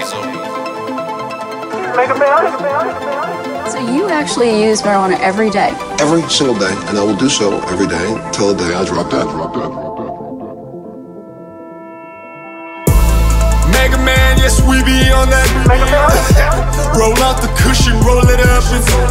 JaeZoe. So you actually use marijuana every day? Every single day, and I will do so every day till the day I drop dead. MegaMan, yes, we be on that. Roll out the Kush and roll it up.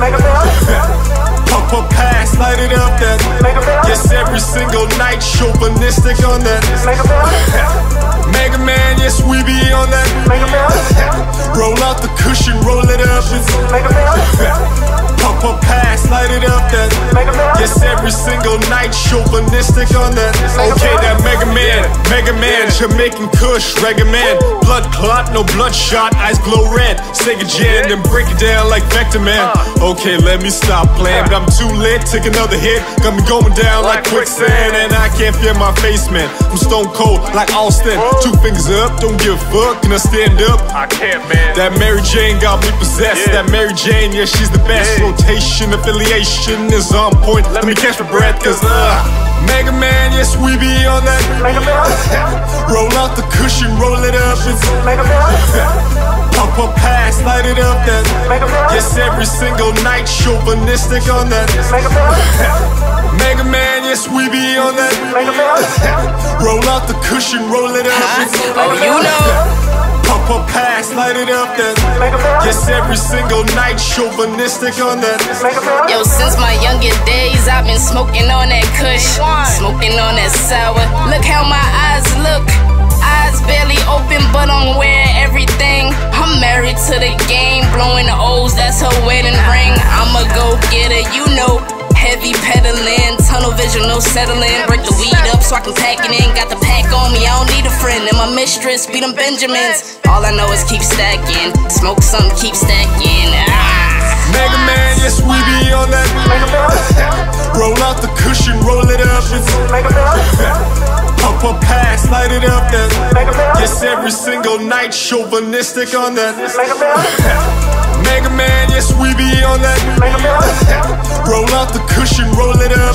Pump up pass, light it up. That yes, every single night, chauvinistic on that. MegaMan, yes, we be on that. Roll out the Kush and roll it up. Pump up pass, light it up. That yes, every single night, chauvinistic on that. Okay, that MegaMan, Jamaican Kush, Reggae man, Bloodclot, no bloodshot, eyes glow red. Sega Gen, then break it down like Vectorman. Okay, let me stop playing, but I'm too lit. Take another hit, got me going down like quicksand, and I can't feel my face, man. I'm stone cold like Austin. 2 fingers up, don't give a fuck. Can I stand up? I can't, man. That Mary Jane got me possessed. That Mary Jane, yeah, she's the best. Rotation, affiliation is on point. Let me catch my breath, cause MegaMan, yes, we be on that. Roll out the Kush and roll it up. Pump up pass, light it up. That yes, every single night, chauvinistic on that. MegaMan, yes, we be on that. Roll out the Kush and roll it up. Oh, you know. Pump up pass, light it up. That yes, every single night, chauvinistic on that. Yo, since my younger days, I've been smoking on that Kush, smoking on that sour. Look how my eyes look. Eyes barely open, but I'm wearing everything. I'm married to the game, blowing the O's, that's her wedding ring. I'ma go get her, you know. Heavy pedaling, tunnel vision, no settling. Break the weed up so I can pack it in. Got the pack on me, I don't need a friend. And my mistress beat them Benjamins. All I know is keep stacking. Smoke some, keep stacking. MegaMan, yes, we be on that. Roll out the Kush and roll it up. Pump up pass, light it up. That yes, every single night, chauvinistic on that. MegaMan, yes, we be on that. Roll out the Kush and roll it up.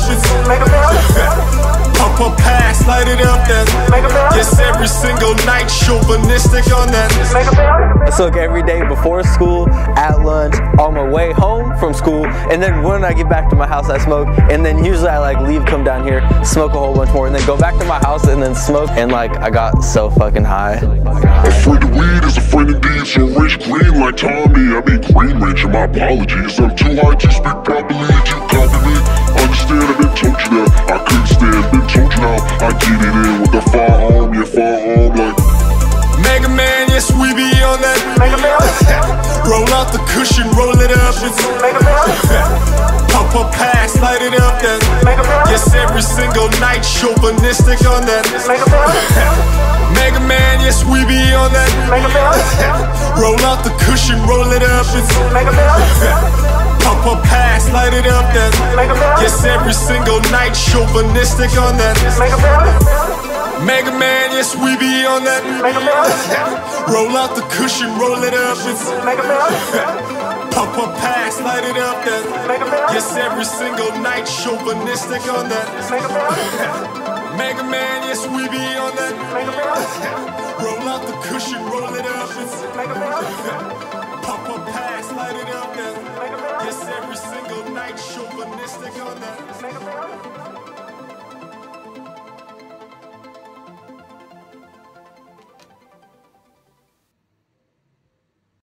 Pump up pass, light it up. That yes, every single night, chauvinistic on that. I smoke every day before school, at lunch, on my way home from school, and then when I get back to my house I smoke, and then usually I like leave, come down here, smoke a whole bunch more, and then go back to my house and then smoke, and like I got so fucking high. A friend of weed is a friend indeed, so rich green like Tommy, I mean green rich, and my apologies. I'm too high to speak properly, you copy me. Understand, I've been told you that, I couldn't stand, been told you now, I get it in with the firearm, yeah, firearm like MegaMan, yes, we be on that. Roll out the Kush and roll it up. Pump up pass, light it up. That yes, every single night, chauvinistic on that. MegaMan, yes, we be on that. Roll out the Kush and roll it up. Pump up pass, light it up. That yes, every single night, chauvinistic on that. MegaMan, yes, we be on that. Roll out the Kush and roll it up. Pump up pass, light it up. That yes, every single night, chauvinistic on that. MegaMan, yes, we be on that. Roll out the Kush and roll it up. Pump up pass, light it up. That yes, every single night, chauvinistic on that.